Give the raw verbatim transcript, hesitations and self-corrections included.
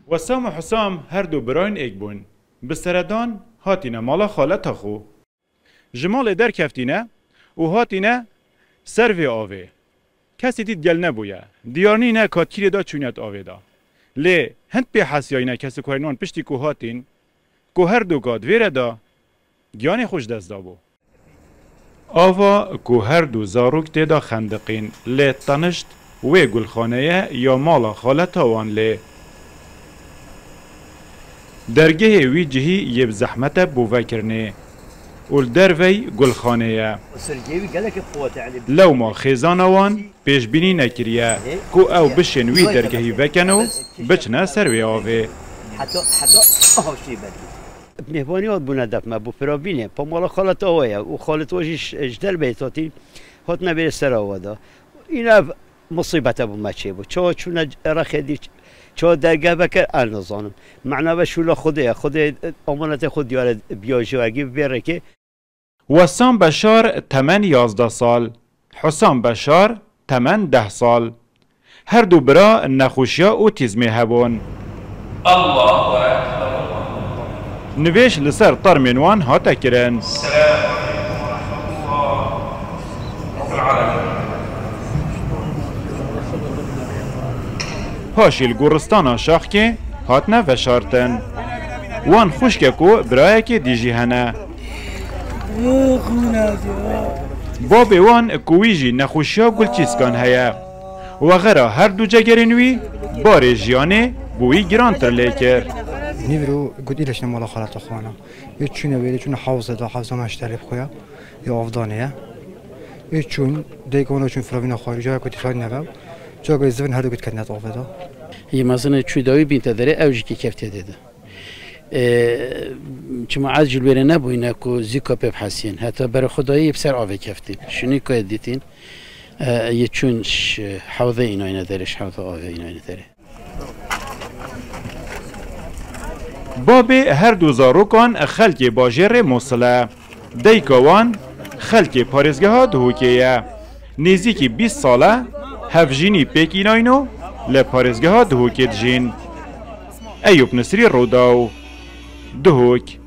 وسام و حسام هر دو براین ایک بون. بسردان هاتینه مالا خالت خو. جمال در کفتینه و هاتینه سروی آوه. کسی دید گل نبویه. دیارنی نه کاتکیری دا چونیت آوه دا. لی هند پی حسیایی نه کسی کوهرنان پشتی که هاتین که هر دو گاد ویره دا گیانی خوش دست دا بو. آوا که هر دو زاروک تیدا خندقین لی تنشت وی گلخانه یا مالا خالت وان لی. درگه وی جهی یب زحمت بوه کرنه. اول دروی گلخانه لو ما خیزان وان پیش بینی نکریه کو او بشن وی درگهی وکنو بچنه سروی آوه. حتی حتی آهاشی بدید. مهمانی ها بونه دفت ما بو فرابینه پا مالا خالت آوه و خالت واجیش اجدر بیتاتی هات نبیر سر آوه دا. اینا مصیبت بو مچه بو چه چونه رخیدی چه درگه بکر النظانم معنا به شولا خوده خود امانت خود یاره بیاجوگی بره که وسام بشار تمن یازده سال حسام بشار تمن ده سال هر دو برا نخوشیا اوتیزمی هبون الله اکبر نویش لسر طرمنوان هاتا کرن هاشی الگورستان شاخ که هاتنا فشارتن وان خوشکه کو برای که دیجی هنه باب وان کویجی نخوشیا گل چیزکان هیا و غیره هر دو جگرینوی بار جیانه بوی گرانتر لیکر نیورو گودی لشن مالا خالت خوانا یه چونه ویلی چون حوزه دا حوزه مشترف خویا یا افدانه یه چون دیگونه چون فراوینا خواهی جای کتی خواهی نباو جای زبن هر دو کت کدنت آفده یه مثلا چوداوی بینت داره اوجی که کفته دیده چما عجل بره نبوینه که زیکا پیب حسین حتی برای خدایی بسر آوه کفتین شنی که دیتین یه چون حوضه اینای ندارش حوضه آوه اینای نداره باب هر دو زاروکان خلک باجر موصله دیکوان خلک پارزگه ها دهوکیه نزدیکی بیست ساله هفجینی پیکیناینو لپارزگه ها دهوکید جین ایوب نصری روداو دهوک